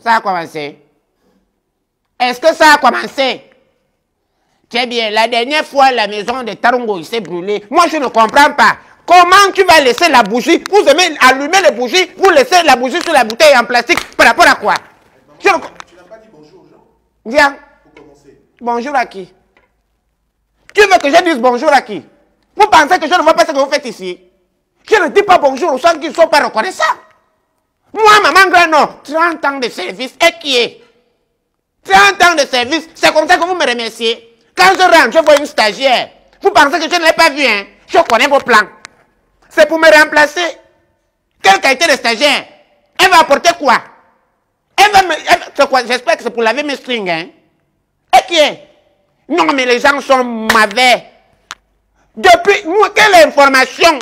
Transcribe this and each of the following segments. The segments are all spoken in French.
Ça a commencé. Est-ce que ça a commencé? Très bien. La dernière fois, la maison de Tarongo s'est brûlée. Moi, je ne comprends pas. Comment tu vas laisser la bougie? Vous aimez allumer les bougies, vous laissez la bougie sur la bouteille en plastique. Par rapport à quoi? Tu n'as pas dit bonjour aux gens? Viens. Pour commencer. Bonjour à qui? Tu veux que je dise bonjour à qui? Vous pensez que je ne vois pas ce que vous faites ici? Je ne dis pas bonjour aux gens qui ne sont pas reconnaissants. Moi, maman Grano, 30 ans de service, et qui est? 30 ans de service, c'est comme ça que vous me remerciez. Quand je rentre, je vois une stagiaire. Vous pensez que je ne l'ai pas vu, hein? Je connais vos plans. C'est pour me remplacer. Quelle qualité de stagiaire? Elle va apporter quoi? J'espère que c'est pour laver mes strings, hein? Et qui est? Non, mais les gens sont mauvais. Depuis, quelle information?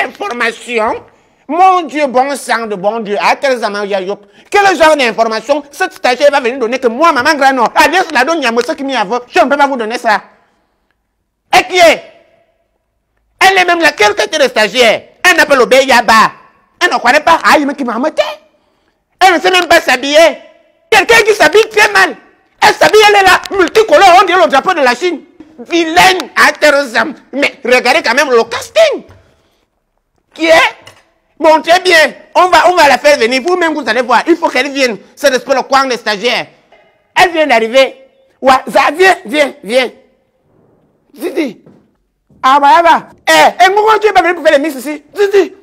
Mon Dieu, bon sang de bon Dieu. Quel genre d'information cette stagiaire va venir donner que moi, maman Grano, alias la donne Yamosa qui m'y a. Je ne peux pas vous donner ça. Et qui est? Elle est même la quelle qualité de stagiaire? Elle n'appelle au Yaba. Elle ne connaît pas. Elle ne sait même pas s'habiller. Quelqu'un qui s'habille très mal. Elle s'habille, elle est là, multicolore, on dirait le drapeau de la Chine. Vilaine, intéressant. Mais regardez quand même le casting. Qui est? Bon, très bien. On va la faire venir. Vous-même, vous allez voir. Il faut qu'elle vienne. C'est le coin des stagiaires. Elle vient d'arriver. Ouais, ça, viens. Zizi. Ah, bah. Comment tu es pas venu pour faire les miss ici? Zizi.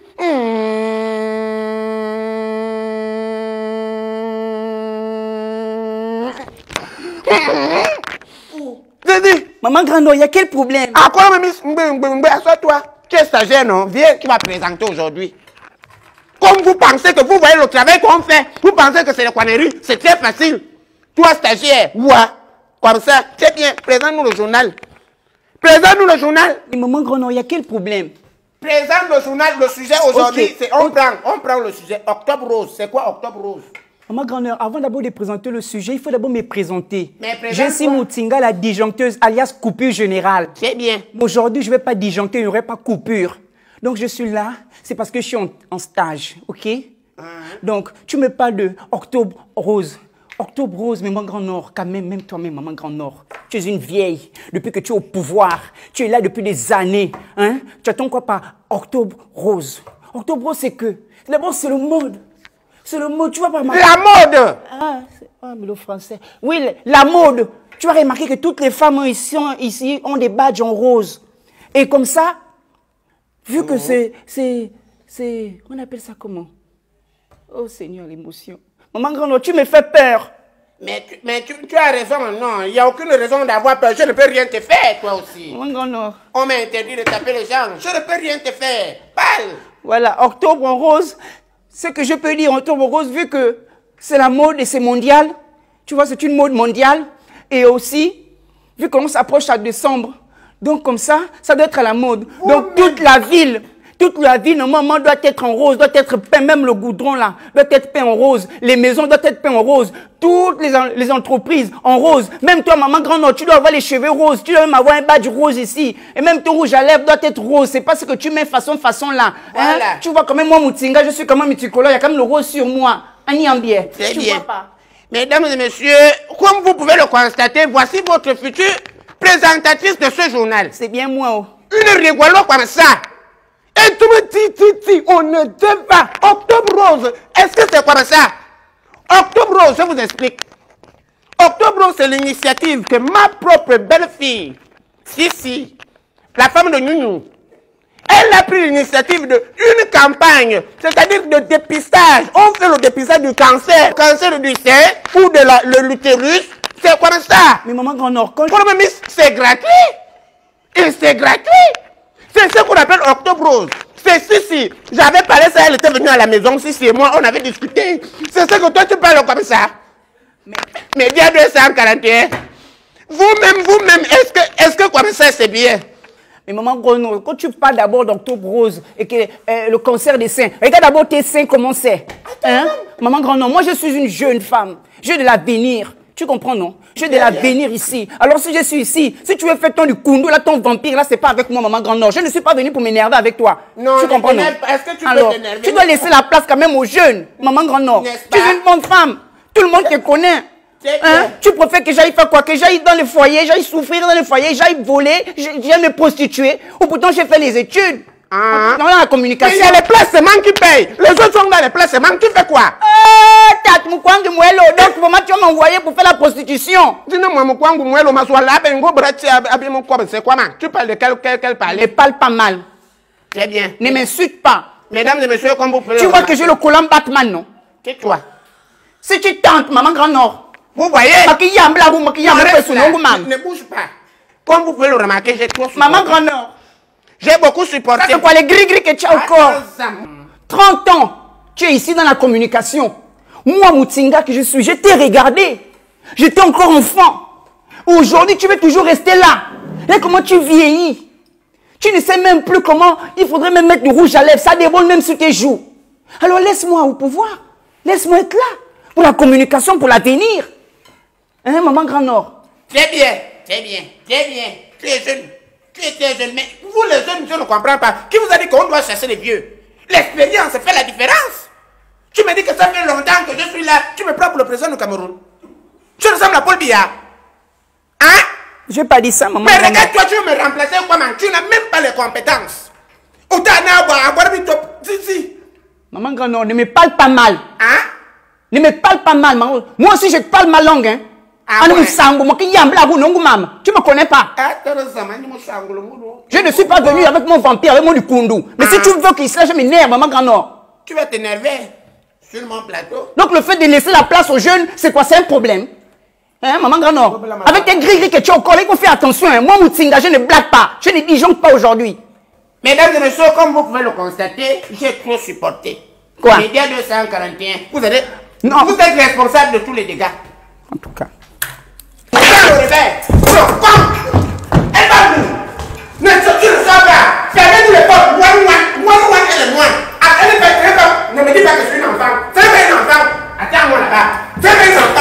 Zizi. Maman Grano, il y a quel problème? Ah, quoi, miss? Assois-toi. Tu es stagiaire, non? Viens, tu vas présenter aujourd'hui. Comme vous pensez que vous voyez le travail qu'on fait, vous pensez que c'est la connerie, c'est très facile. Toi, stagiaire, comme ça, très bien, présente-nous le journal. Présente-nous le journal. Mais maman Grano, il y a quel problème? Présente le journal, le sujet aujourd'hui, Okay. c'est on prend le sujet. Octobre Rose, c'est quoi Octobre Rose? Maman Grano, avant d'abord de présenter le sujet, il faut d'abord me présenter. Mais Je suis Moutinga, la disjoncteuse, alias coupure générale. C'est bien. Aujourd'hui, je ne vais pas disjoncter, il n'y aurait pas coupure. Donc, je suis là, c'est parce que je suis en stage, ok? Donc, tu me parles de Octobre Rose. Octobre Rose, maman Grand Nord, quand même toi-même, maman Grand Nord. Tu es une vieille, depuis que tu es au pouvoir. Tu es là depuis des années, hein? Tu attends quoi par Octobre Rose? Octobre Rose, c'est que, d'abord, c'est le mode. C'est le mode, tu vas pas remarquer. La mode! Mais le français. Oui, la mode. Tu vas remarquer que toutes les femmes ici ont des badges en rose. Et comme ça, vu que on appelle ça comment? Oh Seigneur, l'émotion. Maman Grano, tu me fais peur. Mais tu as raison, non. Il n'y a aucune raison d'avoir peur. Je ne peux rien te faire, toi aussi. Maman Grano. On m'a interdit de taper les gens. Je ne peux rien te faire. Parle. Voilà, Octobre en rose. Ce que je peux dire, Octobre en rose, vu que c'est la mode et c'est mondial. Tu vois, c'est une mode mondiale. Et aussi, vu qu'on s'approche à décembre. Donc comme ça doit être à la mode. Donc toute la ville, normalement, doit être en rose, doit être peint, même le goudron là, doit être peint en rose. Les maisons doivent être peintes en rose. Toutes les entreprises en rose. Même toi, maman Grande, tu dois avoir les cheveux roses. Tu dois même avoir un badge rose ici. Et même ton rouge à lèvres doit être rose. C'est pas ce que tu mets façon là. Voilà. Hein? Tu vois quand même moi, Moutinga, je suis quand même multicolore. Il y a quand même le rose sur moi. Annie Ambier. C'est tu bien. vois pas. Mesdames et messieurs, comme vous pouvez le constater, voici votre future présentatrice de ce journal. C'est bien moi. Oh. Une rigolo comme ça. Et tu me dis, on ne dit pas. Octobre Rose, est-ce que c'est comme ça? Octobre Rose, je vous explique. Octobre Rose, c'est l'initiative que ma propre belle-fille, Sissi, la femme de Nounou, elle a pris l'initiative d'une campagne, c'est-à-dire de dépistage. On fait le dépistage du cancer du sein ou de l'utérus. C'est comme ça. Mais maman Grand Nord, c'est gratuit. Et c'est gratuit. C'est ce qu'on appelle Octobre Rose. C'est Sissi. J'avais parlé ça, elle était venue à la maison, Sissi et moi, on avait discuté. C'est ce que toi tu parles comme ça. Mais bien 241. Vous-même, est-ce que comme ça c'est bien? Mais maman Grono, quand tu parles d'abord d'Octobre Rose et que le cancer des seins, regarde d'abord tes seins comment c'est. Hein? Maman Grono, moi je suis une jeune femme. J'ai de l'avenir. Tu comprends, non? J'ai de l'avenir ici. Alors si je suis ici, si tu veux faire ton Lukundu, là, ton vampire, là, c'est pas avec moi, maman Grono. Je ne suis pas venue pour m'énerver avec toi. Non, tu comprends, non? Est-ce que tu alors, peux t'énerver? tu dois laisser la place quand même aux jeunes, maman Grono. Tu es une bonne femme. Tout le monde te connaît. Hein? Tu préfères que j'aille faire quoi? Que j'aille dans les foyers, j'aille souffrir dans les foyers, j'aille voler, j'aille me prostituer. Ou pourtant j'ai fait les études. Dans la communication. Mais il y a les placements qui payent. Les autres sont dans les placements. Tu fais quoi? Donc, comment tu vas m'envoyer pour faire la prostitution? C'est quoi, man? Tu parles de quel palais? Ne parle pas mal. Très bien. Ne m'insulte pas. Mesdames et messieurs, comme vous pouvez tu vois que j'ai le collant Batman, non? C'est toi. Si tu tentes, maman Grand Nord. Vous voyez? Ne bouge pas. Comme vous pouvez le remarquer, j'ai trop supporté. Maman Grand Nord. J'ai beaucoup supporté. C'est quoi les gris-gris que tu as au corps? 30 ans, tu es ici dans la communication. Moi, Moutinga, que je suis, je t'ai regardé. J'étais encore enfant. Aujourd'hui, tu veux toujours rester là. Et comment tu vieillis? Tu ne sais même plus comment. Il faudrait même mettre du rouge à lèvres. Ça déborde même sur tes joues. Alors laisse-moi au pouvoir. Laisse-moi être là. Pour la communication, pour l'avenir. Hein, maman Grand Nord? Très bien, très bien, très bien. Tu es jeune. Tu étais jeune. Mais vous, les jeunes, je ne comprends pas. Qui vous a dit qu'on doit chercher les vieux? L'expérience fait la différence. Tu me dis que ça fait longtemps que je suis là. Tu me prends pour le président du Cameroun. Tu ressembles à Paul Biya. Hein? Je n'ai pas dit ça, maman. Mais regarde, toi, tu veux me remplacer comment? Tu n'as même pas les compétences. Maman Grand Nord, ne me parle pas mal. Hein? Ne me parle pas mal, maman. Moi aussi, je parle ma langue. Hein? Ah ouais. Tu ne me connais pas. Je ne suis pas venu avec mon vampire, avec mon Lukundu. Mais si tu veux qu'il se lâche, je m'énerve, maman Grand Nord. Tu vas t'énerver sur mon plateau. Donc le fait de laisser la place aux jeunes, c'est quoi? C'est un problème. Hein, maman Grand Nord? Avec tes gris-gris que tu as au corps, il faut faire attention. Hein. Moi, Moutinga, je ne blague pas. Je ne disjoncte pas aujourd'hui. Mesdames et messieurs, comme vous pouvez le constater, j'ai trop supporté. Quoi? Média 241. Vous êtes responsable de tous les dégâts. En tout cas. Le réveil. Elle va nous. Tu ne sais pas. Fermez tous les portes. Moi, elle est moi. Ne me dis pas que je suis un enfant. Fais-moi un enfant. Attends-moi là-bas. Fais-moi un enfant.